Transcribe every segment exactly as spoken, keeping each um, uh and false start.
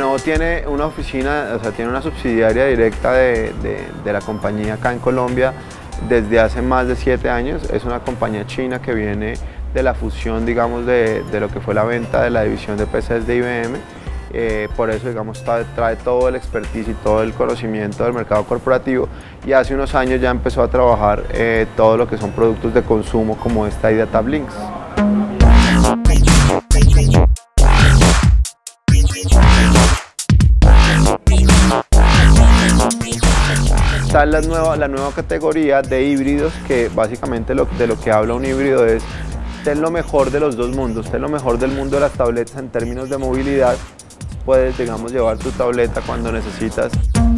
Lenovo tiene una oficina, o sea, tiene una subsidiaria directa de, de, de la compañía acá en Colombia desde hace más de siete años. Es una compañía china que viene de la fusión, digamos, de, de lo que fue la venta de la división de P Cs de I B M. Eh, por eso, digamos, trae, trae todo el expertise y todo el conocimiento del mercado corporativo, y hace unos años ya empezó a trabajar eh, todo lo que son productos de consumo como esta IdeaTab Lynx. Está la nueva, la nueva categoría de híbridos, que básicamente lo, de lo que habla un híbrido es ten lo mejor de los dos mundos, ten lo mejor del mundo de las tabletas en términos de movilidad. Puedes, digamos, llevar tu tableta cuando necesitas.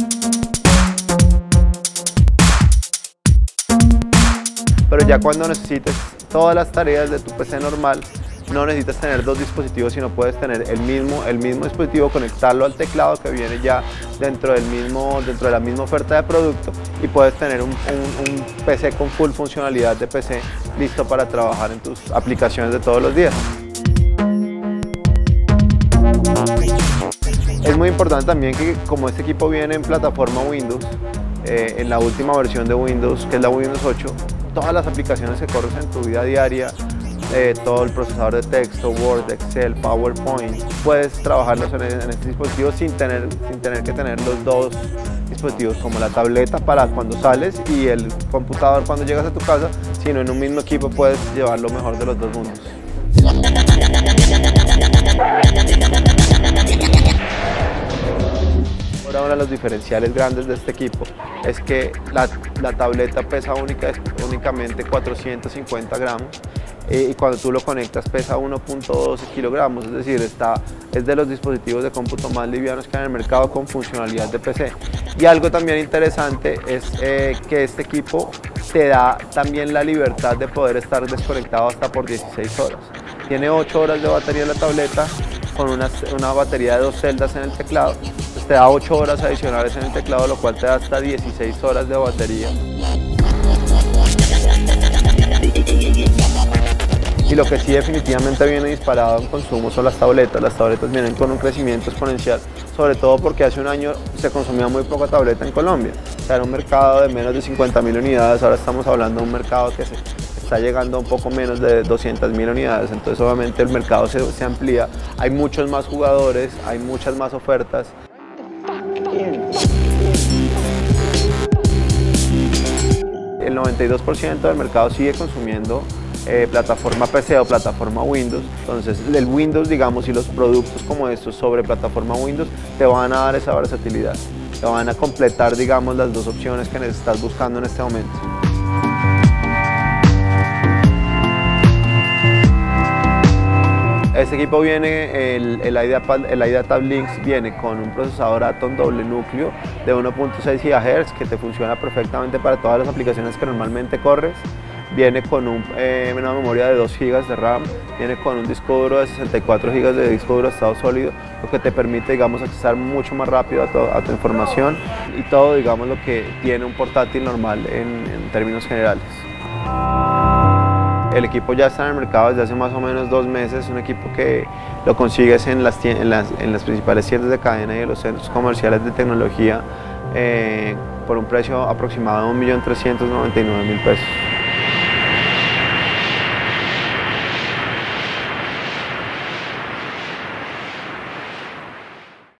Pero ya cuando necesites todas las tareas de tu P C normal, no necesitas tener dos dispositivos, sino puedes tener el mismo, el mismo dispositivo, conectarlo al teclado que viene ya dentro, del mismo, dentro de la misma oferta de producto, y puedes tener un, un, un P C con full funcionalidad de P C listo para trabajar en tus aplicaciones de todos los días. Es muy importante también que, como este equipo viene en plataforma Windows, eh, en la última versión de Windows, que es la Windows ocho, todas las aplicaciones que corres en tu vida diaria, eh, todo el procesador de texto, Word, Excel, PowerPoint, puedes trabajarlos en, en este dispositivo sin tener, sin tener que tener los dos dispositivos, como la tableta para cuando sales y el computador cuando llegas a tu casa, sino en un mismo equipo puedes llevar lo mejor de los dos mundos. Ahora, los diferenciales grandes de este equipo es que la, la tableta pesa única, únicamente cuatrocientos cincuenta gramos, eh, y cuando tú lo conectas pesa uno punto doce kilogramos, es decir, está, es de los dispositivos de cómputo más livianos que hay en el mercado con funcionalidad de P C. Y algo también interesante es eh, que este equipo te da también la libertad de poder estar desconectado hasta por dieciséis horas. Tiene ocho horas de batería en la tableta, con una, una batería de dos celdas en el teclado. Entonces te da ocho horas adicionales en el teclado, lo cual te da hasta dieciséis horas de batería. Y lo que sí definitivamente viene disparado en consumo son las tabletas. Las tabletas vienen con un crecimiento exponencial, sobre todo porque hace un año se consumía muy poca tableta en Colombia. O sea, era un mercado de menos de cincuenta mil unidades, ahora estamos hablando de un mercado que se está llegando a un poco menos de doscientas mil unidades, entonces obviamente el mercado se, se amplía, hay muchos más jugadores, hay muchas más ofertas. El noventa y dos por ciento del mercado sigue consumiendo eh, plataforma P C o plataforma Windows, entonces el Windows, digamos, y los productos como estos sobre plataforma Windows te van a dar esa versatilidad, te van a completar, digamos, las dos opciones que estás buscando en este momento. Este equipo viene, el, el IdeaPad, el IdeaTab Lynx viene con un procesador Atom doble núcleo de uno punto seis gigahertz que te funciona perfectamente para todas las aplicaciones que normalmente corres. Viene con un, eh, una memoria de dos gigas de RAM, viene con un disco duro de sesenta y cuatro gigas de disco duro de estado sólido, lo que te permite, digamos, accesar mucho más rápido a tu, a tu información, y todo, digamos, lo que tiene un portátil normal en, en términos generales. El equipo ya está en el mercado desde hace más o menos dos meses, es un equipo que lo consigues en las, en las, en las principales tiendas de cadena y en los centros comerciales de tecnología eh, por un precio aproximado de un millón trescientos noventa y nueve mil pesos.